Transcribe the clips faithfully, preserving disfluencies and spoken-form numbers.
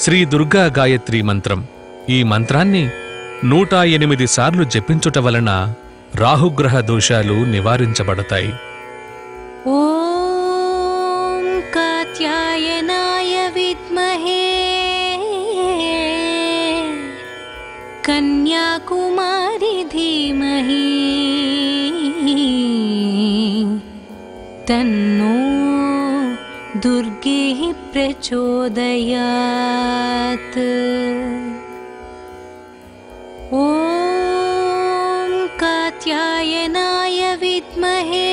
శ్రీ దుర్గా గాయత్రి మంత్రం. ఈ మంత్రాన్ని నూట ఎనిమిది సార్లు జపించుట వలన రాహుగ్రహ దోషాలు నివారించబడతాయి. ఓం కాత్యాయనాయ విద్మహే కన్యాకుమారి ధీమహి తన్నో दुर्गे प्रचोदयात्। ॐ कात्यायनाय विद्महे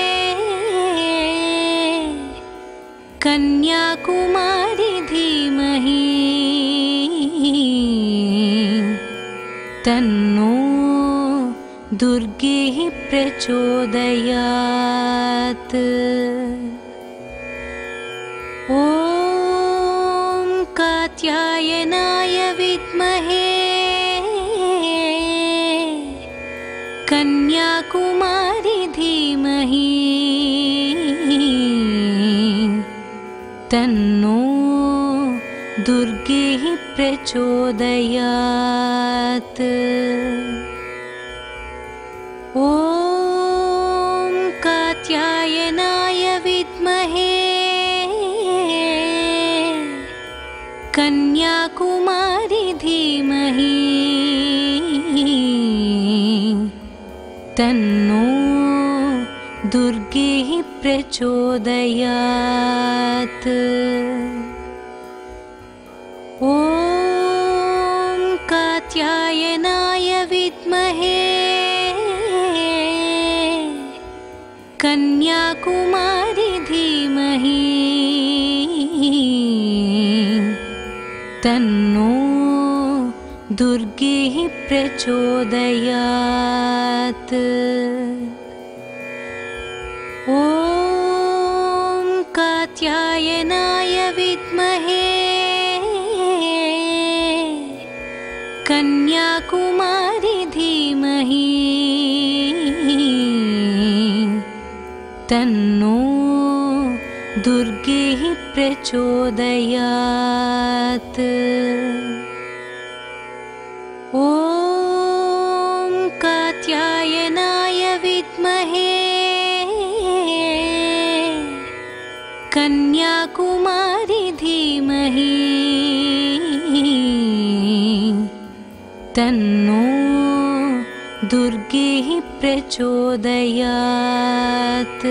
कन्याकुमारी धीमहि तन्नो दुर्गे प्रचोदयात्। ॐ कात्यायनाय विद्महे कन्याकुमारी धीमहि तन्नो दुर्गे प्रचोदयात्। ॐ कात्यायनाय विद्महे कन्याकुमारी धीमहि तन्नो दुर्गे प्रचोदयात्। ॐ कात्यायनाय विद्महे कन्याकुमारी धीमहि तन्नो दुर्गे प्रचोदयात्। ॐ कात्यायनाय विद्महे कन्याकुमारी धीमहि तन्नो दुर्गे प्रचोदयात्। ॐ कात्यायनाय विद्महे कन्याकुमारी धीमहि तन्नो दुर्गे प्रचोदयात्।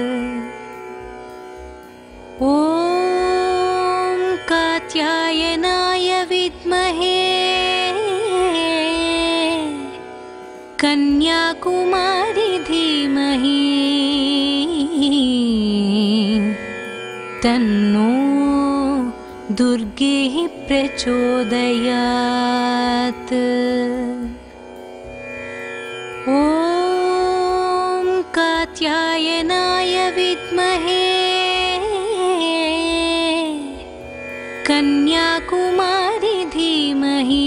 ॐ कात्यायनाय विद्महे कन्याकुमारी धीमहि तन्नो दुर्गे प्रचोदयात्। ॐ कात्यायनाय विद्महे कन्याकुमारी धीमहि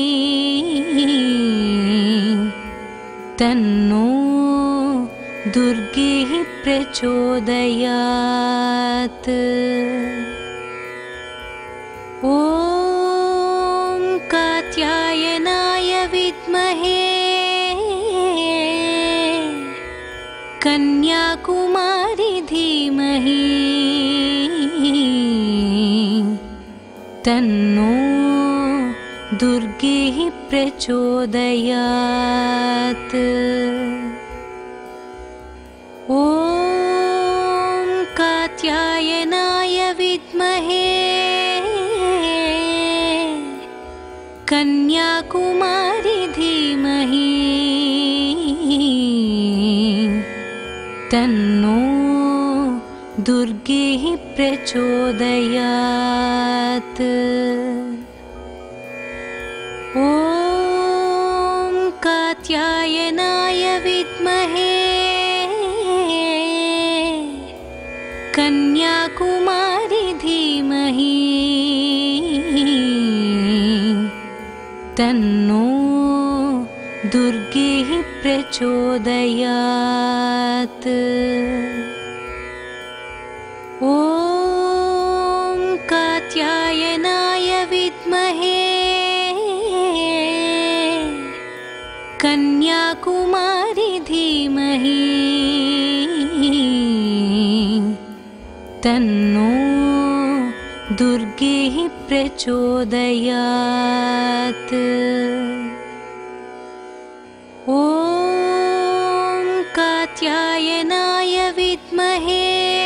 तन्नो दुर्गे प्रचोदयात्। ॐ कात्यायनाय विद्महे कन्याकुमारी धीमहि तन्नो दुर्गे प्रचोदयात्। ॐ कात्यायनाय विद्महे कन्याकुमारी धीमहि तन्नो दुर्गे प्रचोदयात्। ॐ कात्यायनाय विद्महे कन्याकुमारी धीमहि तन्नो दुर्गे प्रचोदयात्। ॐ कात्यायनाय कन्याकुमारी धीमहि तन्नो दुर्गे प्रचोदयात्। ॐ कात्यायनाय विद्महे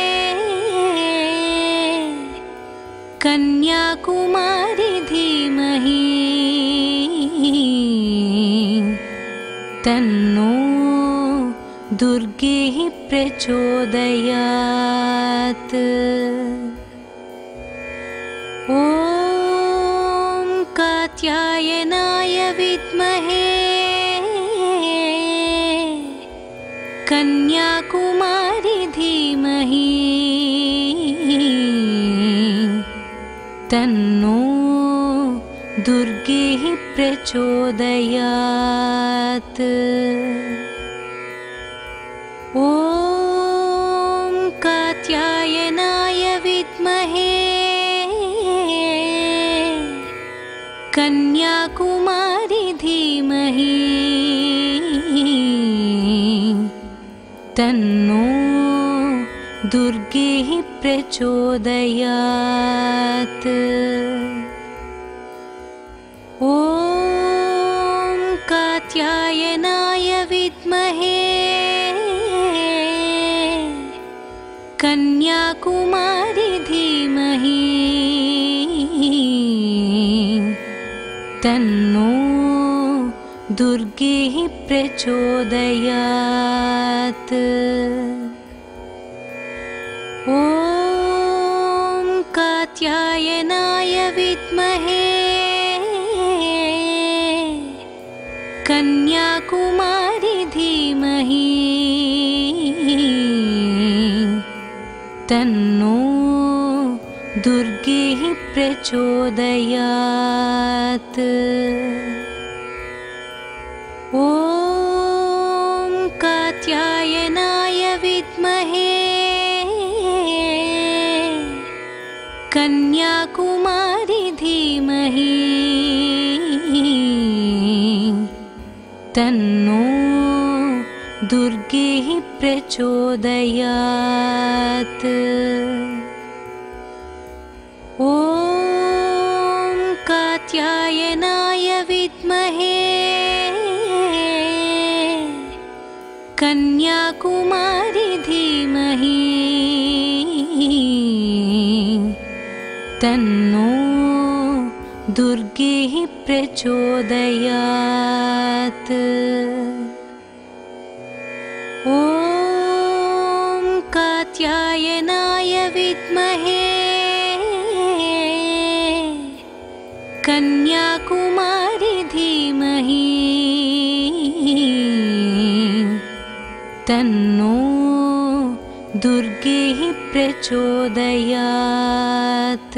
कन्याकुमारी धीमहि तन्नो दुर्गे प्रचोदयात्। ॐ कात्यायनाय विद्महे कन्याकुमारी धीमहि तन्नो दुर्गे प्रचोदयात्। ॐ कात्यायनाय विद्महे कन्याकुमारी धीमहि तन्नो दुर्गे प्रचोदयात्। ॐ कात्यायनाय विद्महे कन्याकुमारी धीमहि तन्नो दुर्गे प्रचोदयात्। ॐ कात्यायनाय विद्महे कन्याकुमारी धीमहि तन्नो दुर्गे प्रचोदयात्। ॐ कात्यायनाय विद्महे कन्याकुमारी धीमहि तन्नो दुर्गे प्रचोदयात्। ॐ कात्यायनाय विद्महे कन्याकुमारी धीमहि तन्नो दुर्गे प्रचोदयात्। ॐ कात्यायनाय विद्महे कन्याकुमारी धीमहि तन्नो दुर्गे प्रचोदयात्।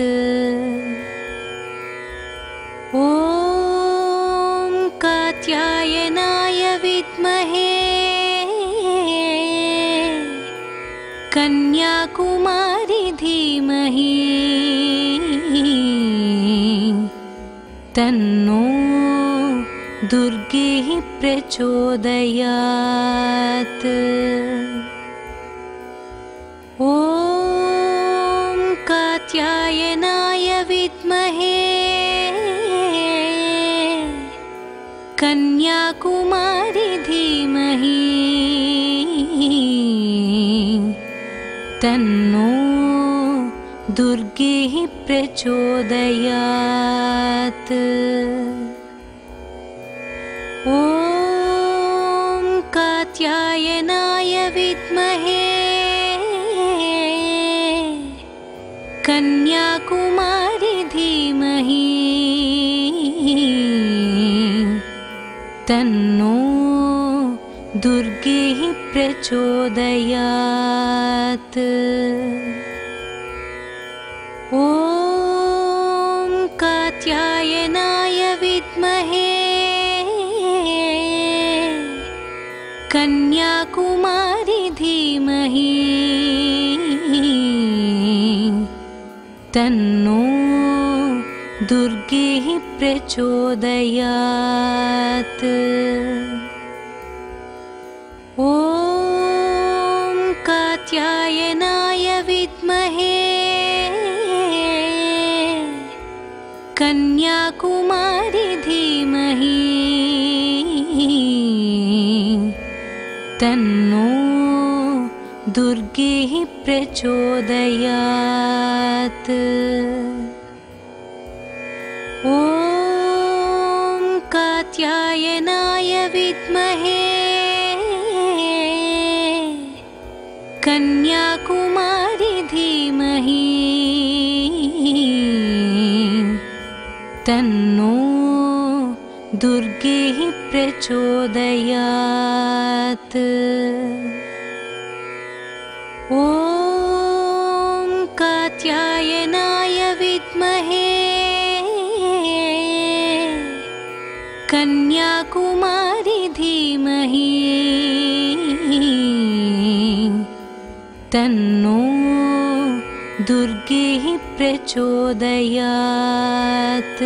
ॐ कात्यायनाय विद्महे कन्याकुमारी धीमहि तन्नो दुर्गे प्रचोदयात्। ॐ कात्यायनाय विद्महे कन्याकुमारी धीमहि तन्नो दुर्गे प्रचोदयात्। ॐ कात्यायनाय विद्महे कन्याकुमारी धीमहि तन्नो दुर्गे प्रचोदयात्। ॐ कात्यायनाय विद्महे कन्याकुमारी धीमहि तन्नो दुर्गेः प्रचोदयात्। ॐ कात्यायनाय विद्महे कन्याकुमारी धीमहि तन्नो दुर्गेः प्रचोदयात्। ॐ कात्यायनाय विद्महे कन्याकुमारी धीमहि तन्नो दुर्गेः प्रचोदयात्। ॐ कात्यायनाय विद्महे कन्याकुमारी धीमहि तन्नो दुर्गेः प्रचोदयात्।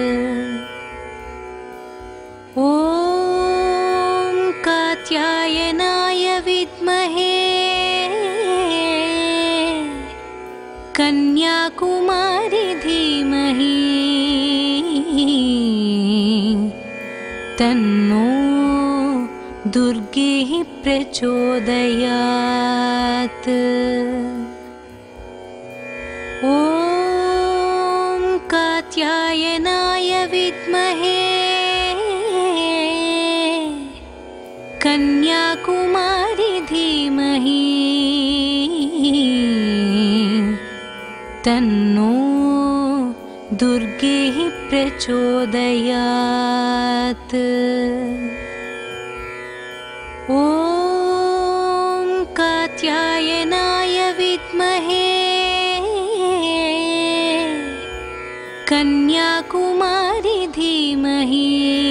ॐ कात्यायनाय विद्महे कन्याकुमारी धीमहि तन्नो दुर्गेः प्रचोदयात्। ॐ कात्यायनाय विद्महे कन्याकुमारी धीमहि तन्नो दुर्गेः प्रचोदयात्। ॐ कात्यायनाय विद्महे कन्याकुमारी धीमहि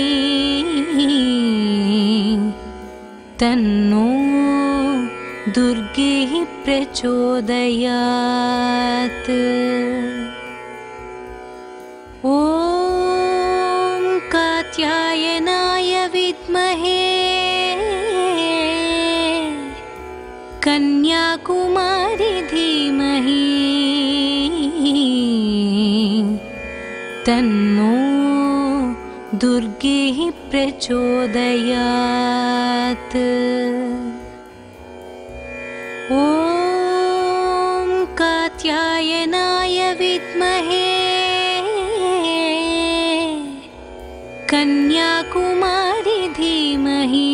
तन्नो दुर्गेः प्रचोदयात्। ॐ कात्यायनाय विद्महे कन्याकुमारी धीमहि तन्नो दुर्गेः प्रचोदयात्। ॐ कात्यायनाय विद्महे कन्याकुमारी धीमहि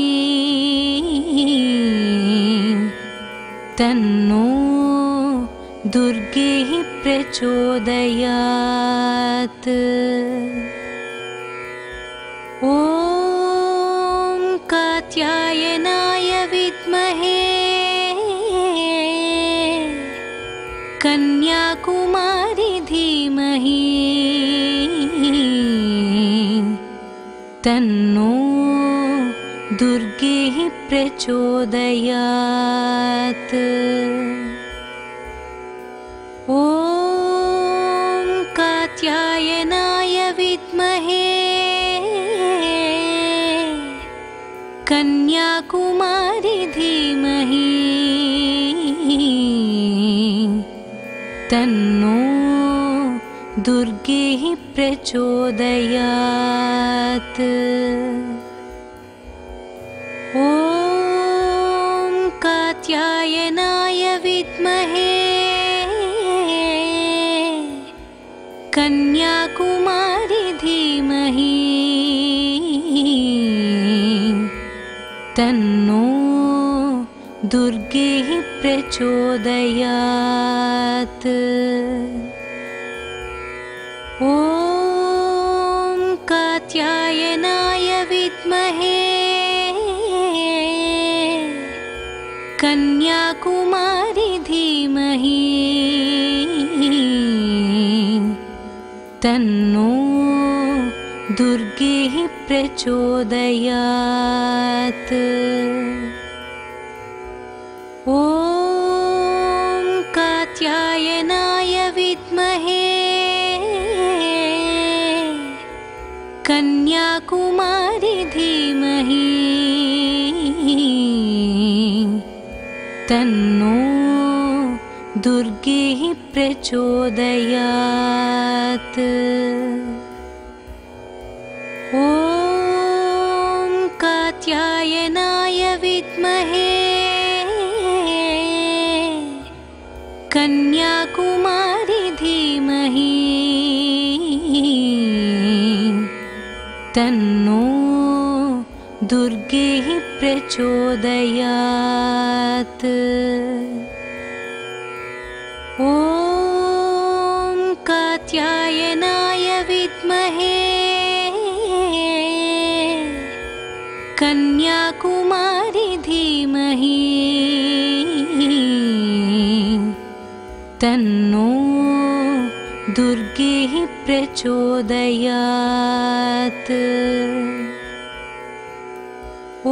तन्नो दुर्गेः प्रचोदयात्। ॐ कात्यायनाय विद्महे कन्याकुमारी धीमहि तन्नो दुर्गेः प्रचोदयात्। ॐ कात्यायनाय विद्महे कन्याकुमारी धीमहि तन्नो दुर्गेः प्रचोदयात्। ॐ कात्यायनाय विद्महे कन्याकुमारी धीमहि तन्नो दुर्गेः प्रचोदयात्। ॐ कात्यायनाय विद्महे कन्याकुमारी धीमहि तन्नो दुर्गेः प्रचोदयात्। ॐ कात्यायनाय विद्महे कन्याकुमारी धीमहि तन्नो दुर्गेः प्रचोदयात्। ॐ कात्यायनाय विद्महे कन्याकुमारी धीमहि तन्नो दुर्गेः प्रचोदयात्। ॐ कात्यायनाय विद्महे कन्याकुमारी धीमहि तन्नो दुर्गेः प्रचोदयात्। ॐ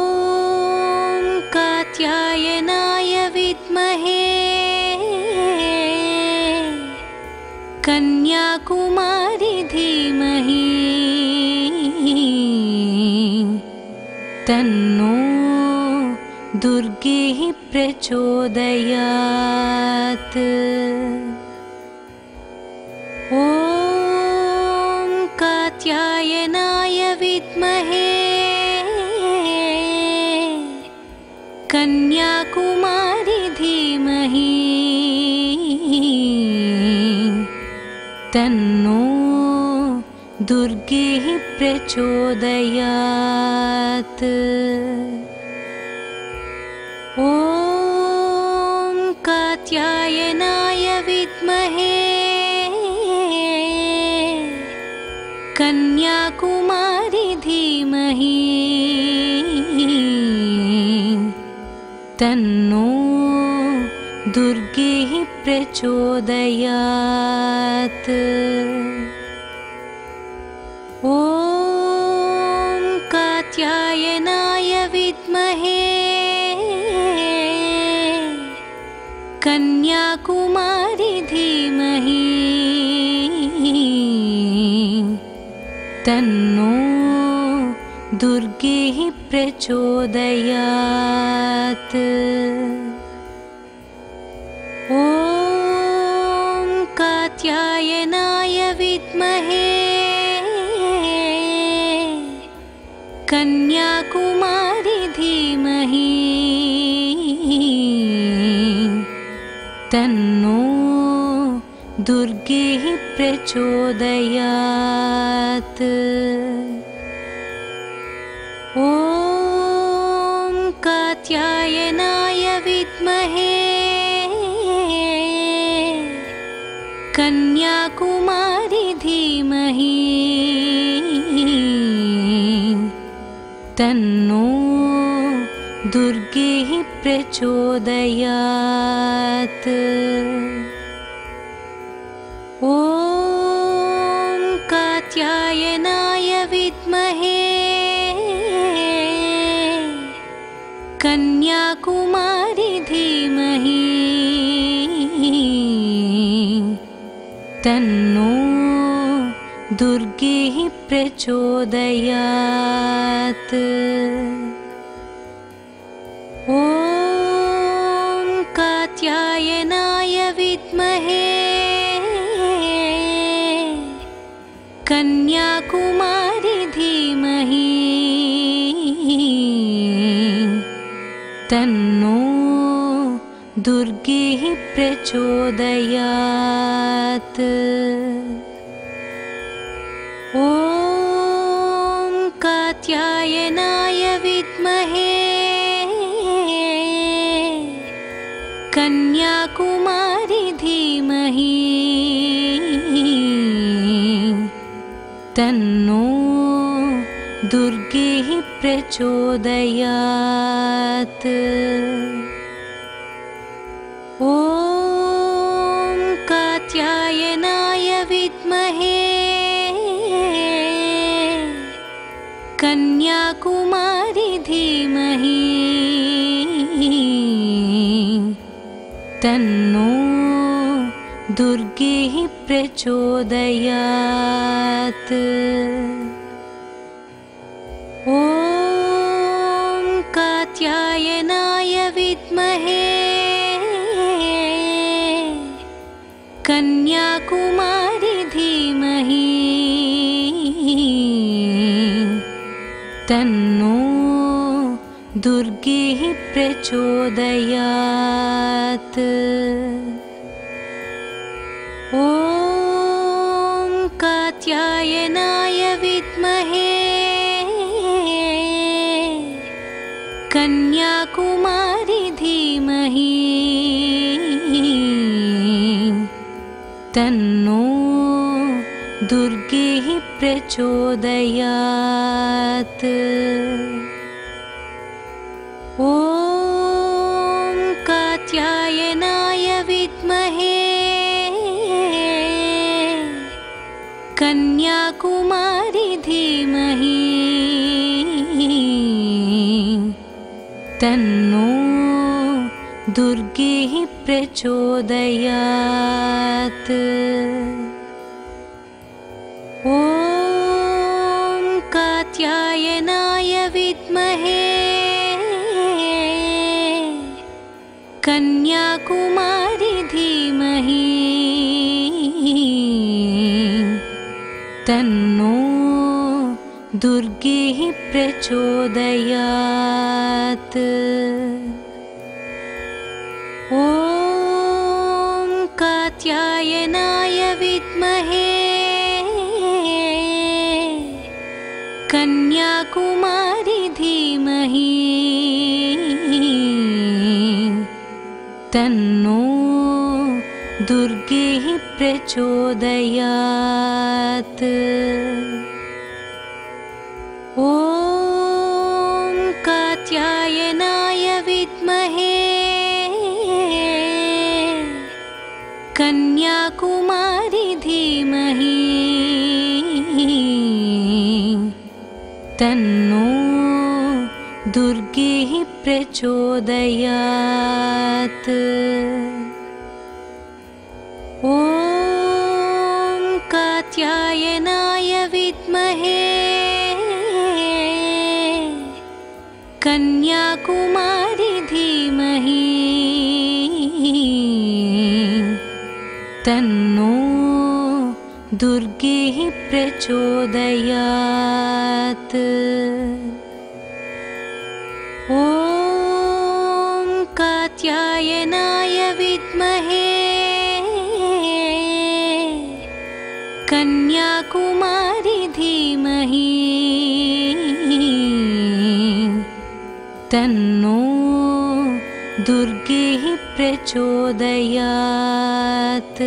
कात्यायनाय विद्महे कन्याकुमारी धीमहि तन्नो दुर्गेः प्रचोदयात्। ॐ कात्यायनाय विद्महे कन्याकुमारी धीमहि तन्नो दुर्गेः प्रचोदयात्। ॐ कात्यायनाय विद्महे कन्याकुमारी धीमहि तन्नो दुर्गेः प्रचोदयात्। ॐ कात्यायनाय विद्महे कन्याकुमारी धीमहि तन्नो दुर्गेः प्रचोदयात्। ॐ कात्यायनाय विद्महे कन्याकुमारी धीमहि तन्नो दुर्गेः प्रचोदयात्। ॐ कात्यायनाय विद्महे कन्याकुमारी धीमहि तन्नो दुर्गेः प्रचोदयात्। ॐ कात्यायनाय विद्महे कन्याकुमारी धीमहि तन्नो दुर्गेः प्रचोदयात्। ॐ कात्यायनाय विद्महे कन्याकुमारी धीमहि तन्नो दुर्गेः प्रचोदयात्। ॐ कात्यायनाय विद्महे कन्याकुमारी धीमहि तन्नो दुर्गेः प्रचोदयात्। ॐ कात्यायनाय विद्महे कन्याकुमारी धीमहि तन्नो दुर्गेः प्रचोदयात्। विद्महे कन्याकुमारी धीमहि तन्नो दुर्गेः प्रचोदयात्। ॐ कात्यायनाय विद्महे कन्याकुमारी धीमहि तन्नो दुर्गेः प्रचोदयात्। ॐ कात्यायनाय विद्महे कन्याकुमारी धीमहि तन्नो दुर्गेः प्रचोदयात्। ॐ कात्यायनाय विद्महे कन्याकुमारी धीमहि तन्नो दुर्गेः प्रचोदयात्। ॐ कात्यायनाय विद्महे कन्याकुमारी धीमहि तन्नो दुर्गेः प्रचोदयात्। ॐ कात्यायनाय विद्महे कन्याकुमारी धीमहि तन्नो दुर्गेः प्रचोदयात्। ॐ कात्यायनाय विद्महे कन्याकुमारी धीमहि तन्नो दुर्गेः प्रचोदयात्। ॐ कात्यायनाय विद्महे कन्याकुमारी धीमहि तन्नो दुर्गेः प्रचोदयात्।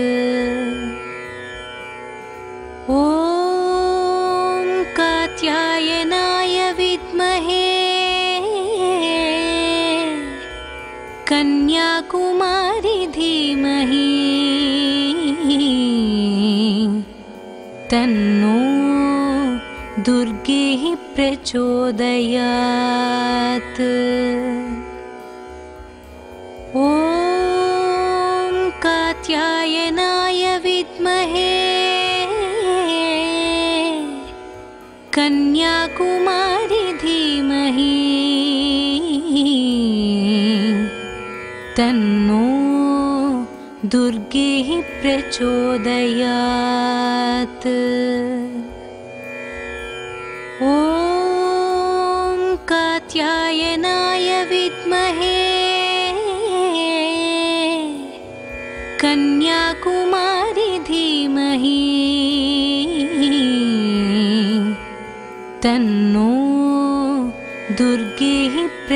ॐ कात्यायनाय विद्महे कन्याकुमारी धीमहि तन्नो दुर्गेः प्रचोदयात्। ॐ कात्यायनाय विद्महे कन्याकुमारी धीमहि तन्नो दुर्गेः प्रचोदयात्। ॐ कात्यायनाय विद्महे कन्याकुमारी धीमहि तन्नो दुर्गेः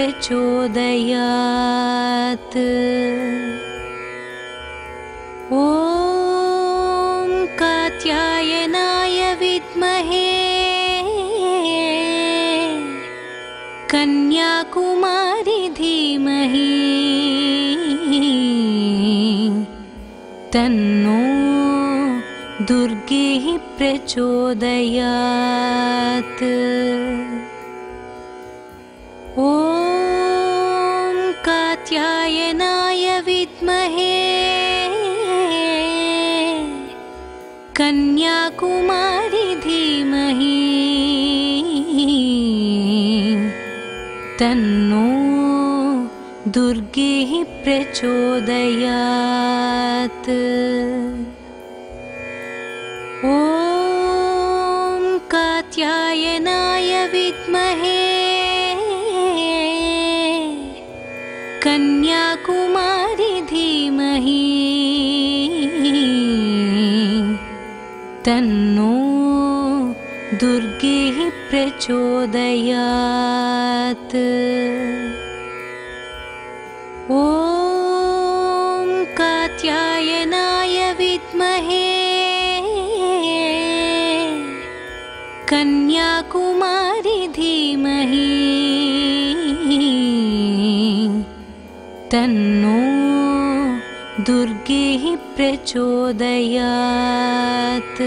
प्रचोदयात्। ॐ कात्यायनाय विद्महे कन्याकुमारी धीमहि तन्नो दुर्गेः प्रचोदयात्। ॐ कात्यायनाय विद्महे कन्याकुमारी धीमहि तन्नो दुर्गेः प्रचोदयात्। ॐ कात्यायनाय विद्महे कन्याकुमारी धीमहि तन्नो दुर्गेः प्रचोदयात्। ॐ कात्यायनाय विद्महे कन्याकुमारी धीमहि तन्नो दुर्गेः प्रचोदयात्।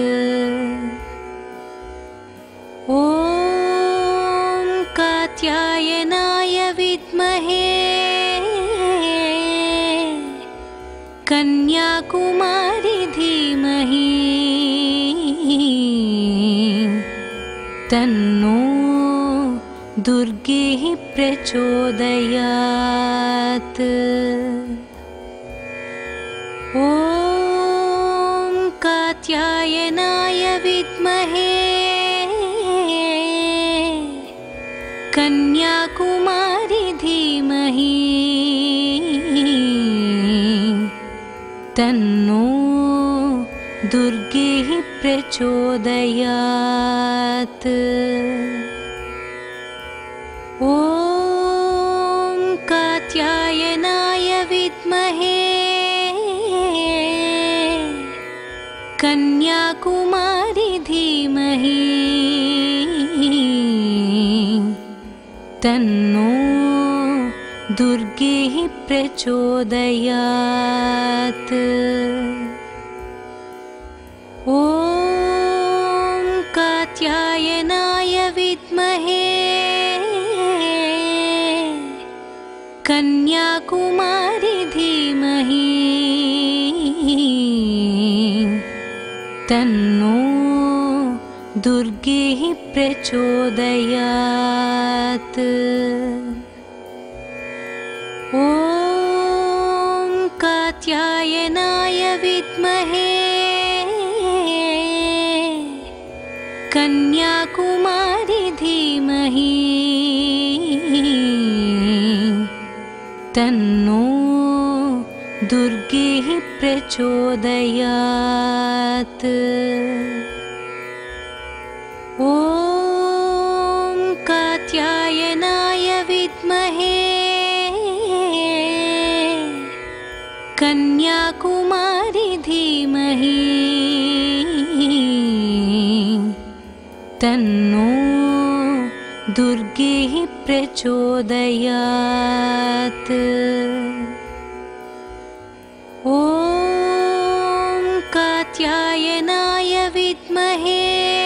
ॐ कात्यायनाय विद्महे कन्याकुमारी धीमहि तन्नो दुर्गेः प्रचोदयात्। ॐ कात्यायनाय विद्महे कन्याकुमारी धीमहि तन्नो दुर्गेः प्रचोदयात्। ॐ कात्यायनाय विद्महे कन्याकुमारी धीमहि तन्नो दुर्गेः प्रचोदयात्। ॐ कात्यायनाय विद्महे कन्याकुमारी धीमहि तन्नो दुर्गेः प्रचोदयात्। ॐ कात्यायनाय विद्महे कन्याकुमारी धीमहि तन्नो दुर्गेः प्रचोदयात्। ॐ कात्यायनाय विद्महे कन्याकुमारी धीमहि तन्नो दुर्गेः प्रचोदयात्। ॐ कात्यायनाय विद्महे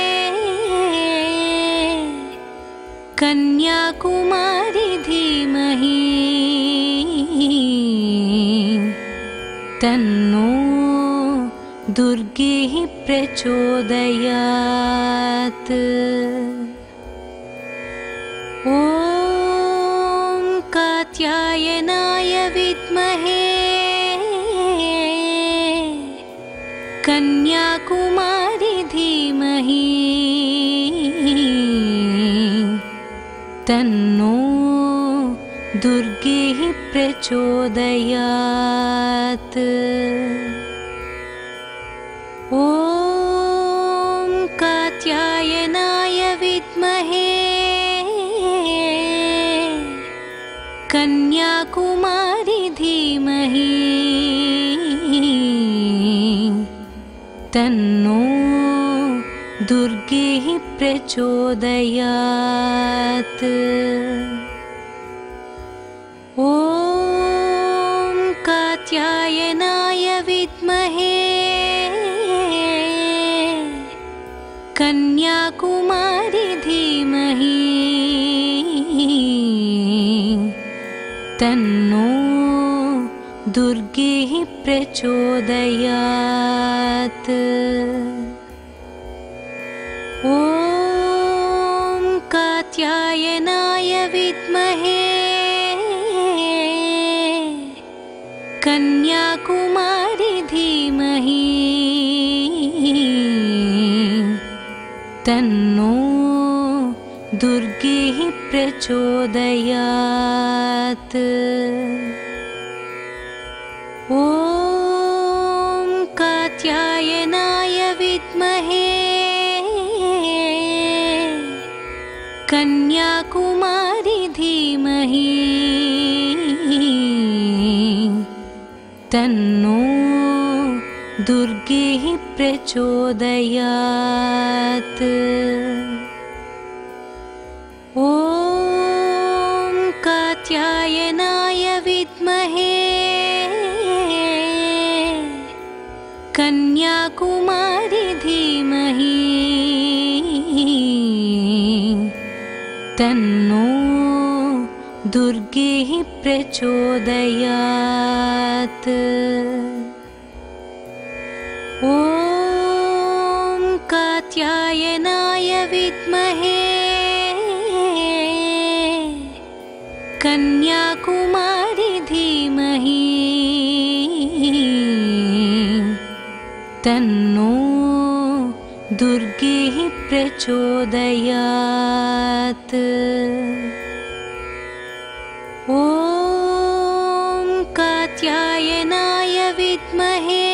कन्याकुमारी धीमहि तन्नो दुर्गेः प्रचोदयात्। ॐ कात्यायनाय विद्महे कन्याकुमारी धीमहि तन्नो दुर्गेः प्रचोदयात्। ॐ कात्यायनाय विद्महे कन्याकुमारी धीमहि तन्नो दुर्गेः प्रचोदयात्। ॐ कात्यायनाय विद्महे कन्याकुमारी धीमहि तन्नो दुर्गेः प्रचोदयात्। ॐ कात्यायनाय विद्महे कन्याकुमारी धीमहि तन्नो दुर्गेः प्रचोदयात्। ॐ कात्यायनाय विद्महे कन्याकुमारी धीमहि तन्नो दुर्गेः प्रचोदयात्। ॐ कात्यायनाय विद्महे कन्याकुमारी धीमहि तन्नो दुर्गेः प्रचोदयात्। ॐ कात्यायनाय विद्महे कन्याकुमारी धीमहि तन्नो दुर्गेः प्रचोदयात्। ॐ कात्यायनाय विद्महे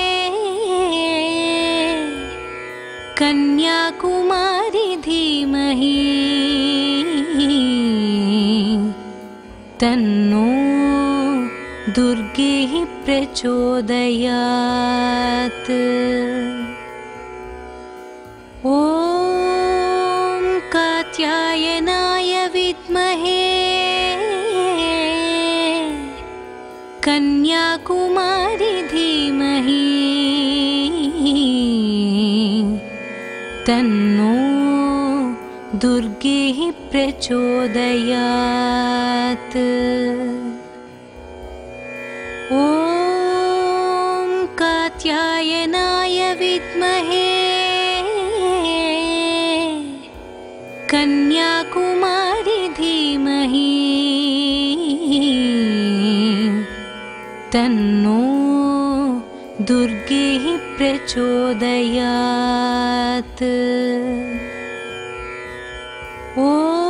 कन्याकुमारी धीमहि तन्नो दुर्गेः प्रचोदयात्। ॐ कात्यायनाय विद्महे कन्याकुमारी धीमहि तन्नो दुर्गेः प्रचोदयात्। ॐ कात्यायनाय विद्महे कन्याकुमारी धीमहि तन्नो दुर्गेः प्रचोदयात्। ॐ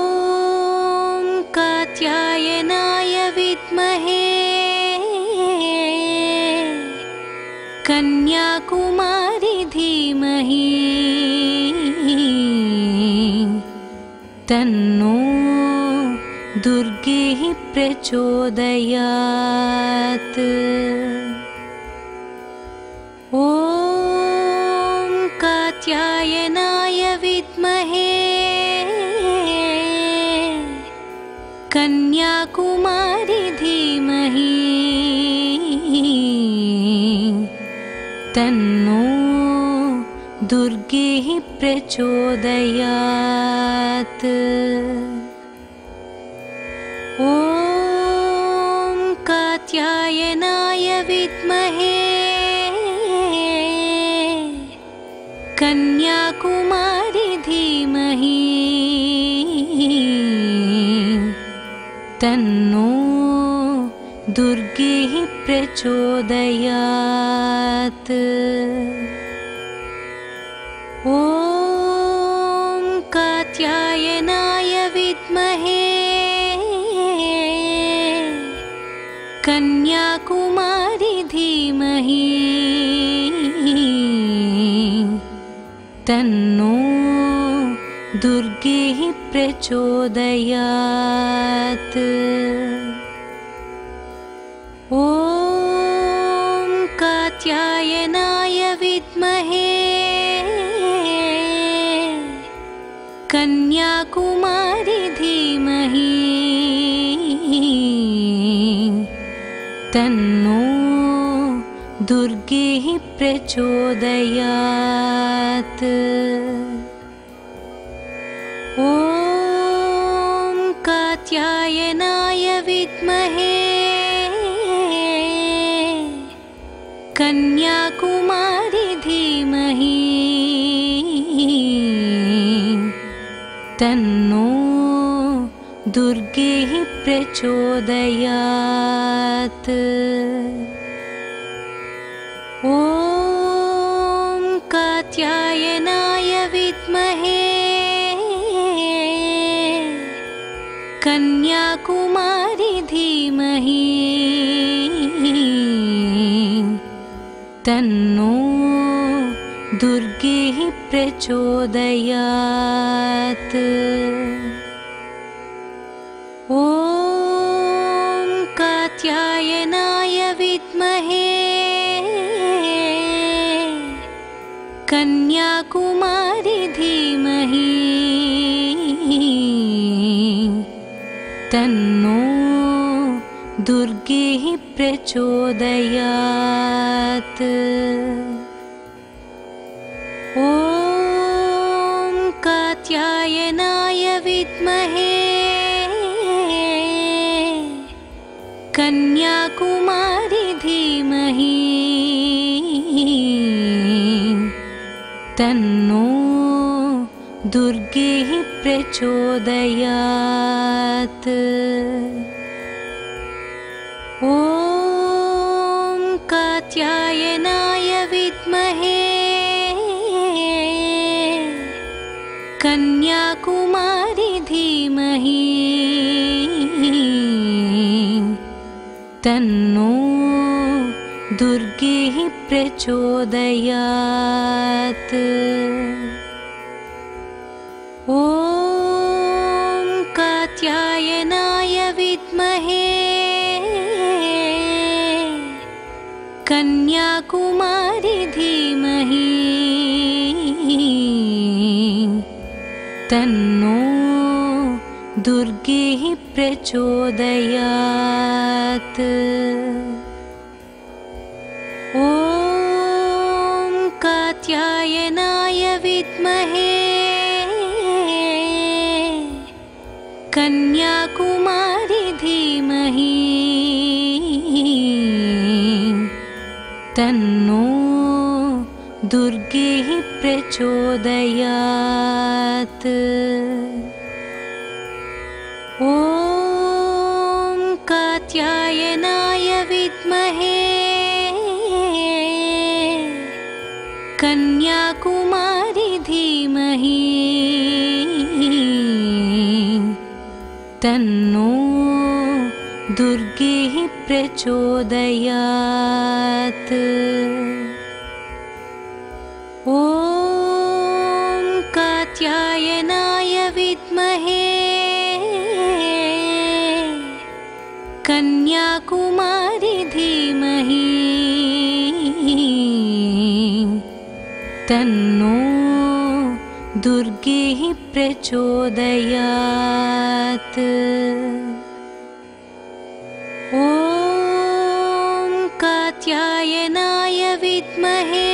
कात्यायनाय विद्महे कन्याकुमारी धीमहि तन्नो दुर्गेः प्रचोदयात्। ॐ कात्यायनाय विद्महे कन्याकुमारी धीमहि तन्नो दुर्गेः प्रचोदयात्। ॐ कात्यायनाय विद्महे कन्याकुमारी धीमहि तन्नो दुर्गेः प्रचोदयात्। ॐ कात्यायनाय विद्महे कन्याकुमारी धीमहि तन्नो दुर्गेः प्रचोदयात्। ॐ कात्यायनाय विद्महे कन्याकुमारी धीमहि तन्नो दुर्गेः प्रचोदयात्। ॐ कात्यायनाय विद्महे कन्याकुमारी धीमहि तन्नो दुर्गेः प्रचोदयात्। ॐ कात्यायनाय विद्महे कन्याकुमारी धीमहि तन्नो दुर्गे प्रचोदयात्। ॐ कात्यायनाय विद्महे कन्याकुमारी धीमहि तन्नो दुर्गे प्रचोदयात्। ॐ कात्यायनाय विद्महे कन्याकुमारी धीमहि तन्नो दुर्गे प्रचोदयात्। ॐ कात्यायनाय विद्महे कन्याकुमारी धीमहि तन्नो दुर्गे प्रचोदयात्। ॐ कात्यायनाय विद्महे कन्याकुमारी धीमहि तन्नो दुर्गे प्रचोदयात्। ॐ कात्यायनाय विद्महे कन्याकुमारी धीमहि तन्नो दुर्गे प्रचोदयात्। ॐ कात्यायनाय विद्महे कन्याकुमारी धीमहि तन्नो दुर्गे प्रचोदयात्। ॐ कात्यायनाय विद्महे कन्याकुमारी धीमहि तन्नो दुर्गे प्रचोदयात्। ॐ कात्यायनाय विद्महे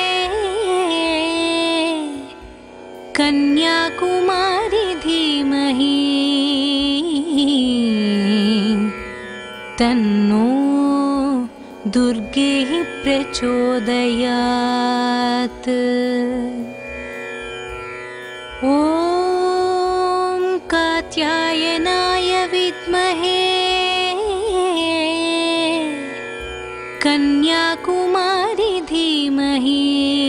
कन्याकुमारी धीमहि तन्नो दुर्गे प्रचोदयात्। ॐ कात्यायनाय विद्महे कन्याकुमारी धीमहि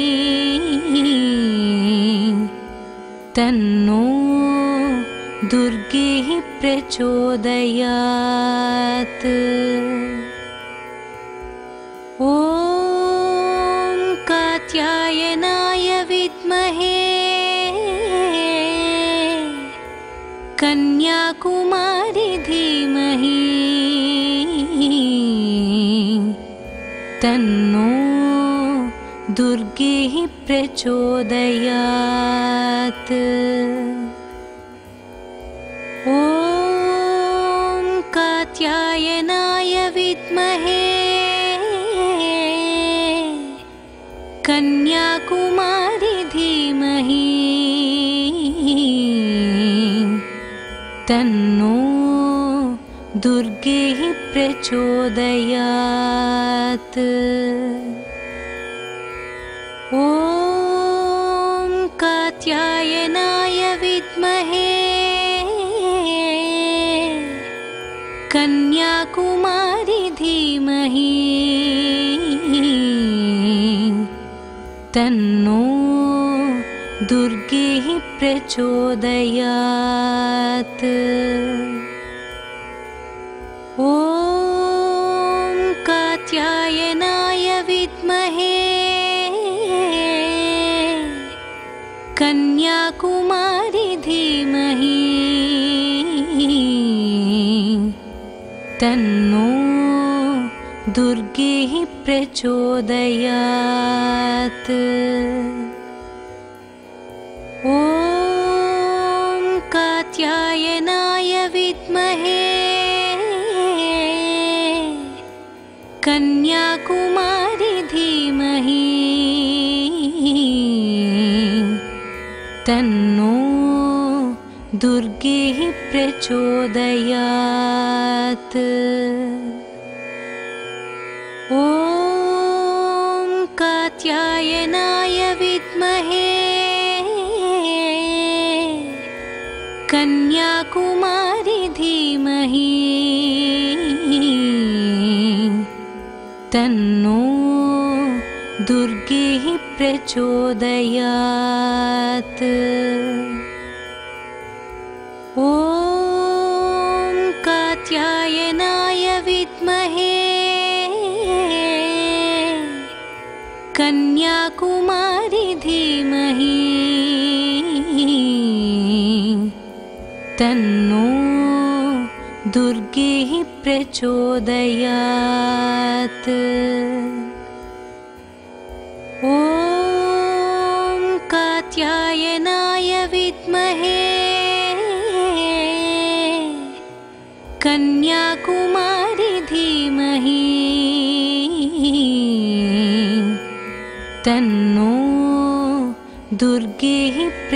तन्नो दुर्गे प्रचोदयात्। ॐ कात्यायनाय विद्महे कन्याकुमारी धीमहि तन्नो दुर्गे प्रचोदयात्। ॐ कात्यायनाय विद्महे कन्याकुमारी धीमहि तन्नो दुर्गे प्रचोदयात्। ॐ कात्यायनाय विद्महे कन्याकुमारी धीमहि तन्नो दुर्गे प्रचोदयात्। ॐ कात्यायनाय विद्महे कन्याकुमारी धीमहि तन्नो दुर्गे प्रचोदयात्। ॐ कात्यायनाय विद्महे कन्याकुमारी धीमहि तन्नो दुर्गे प्रचोदयात्। ॐ कात्यायनाय विद्महे कन्याकुमारी धीमहि तन्नो दुर्गे प्रचोदयात्। ॐ कात्यायनाय विद्महे कन्याकुमारी धीमहि तन्नो दुर्गे प्रचोदयात्। ॐ कात्यायनाय विद्महे कन्याकुमारी धीमहि तन्नो दुर्गे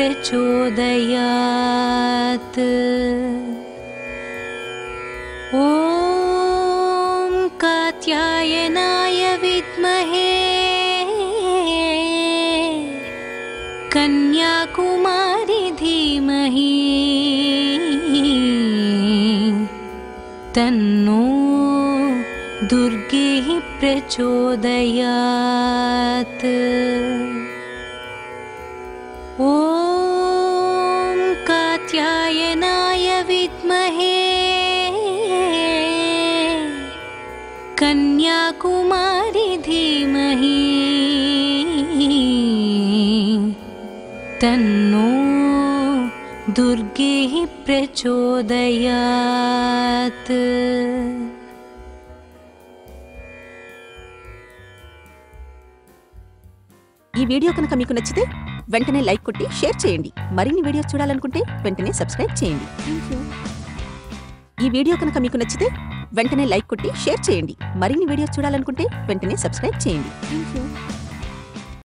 प्रचोदयात्। ॐ कात्यायनाय विद्महे कन्याकुमारी धीमहि तन्नो दुर्गे प्रचोदयात्। ॐ कात्यायनाय विद्महे कन्याकुमारी धीमहि तन्नो दुर्गे प्रचोदयात्। ఈ వీడియో కనుక మీకు నచ్చితే వెంటనే లైక్ కొట్టి షేర్ చేయండి. మరిన్ని వీడియోస్ చూడాలనుకుంటే వెంటనే సబ్స్క్రైబ్ చేయండి. ఈ వీడియో కనుక మీకు నచ్చితే వెంటనే లైక్ కొట్టి షేర్ చేయండి. మరిన్ని వీడియోస్ చూడాలనుకుంటే వెంటనే సబ్స్క్రైబ్ చేయండి.